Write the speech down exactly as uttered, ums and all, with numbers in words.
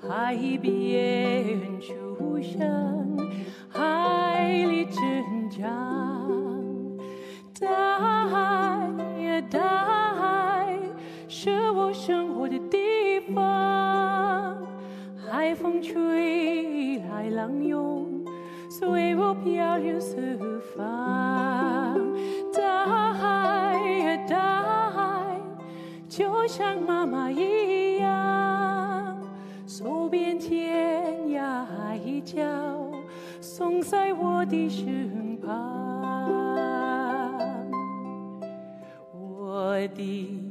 海边出生，海里成长。大海呀，大海是我生活的地方。海风吹来，浪涌，随我漂流四方。大海呀，大海就像妈妈一样，走遍天涯海角，送在我的身旁。我的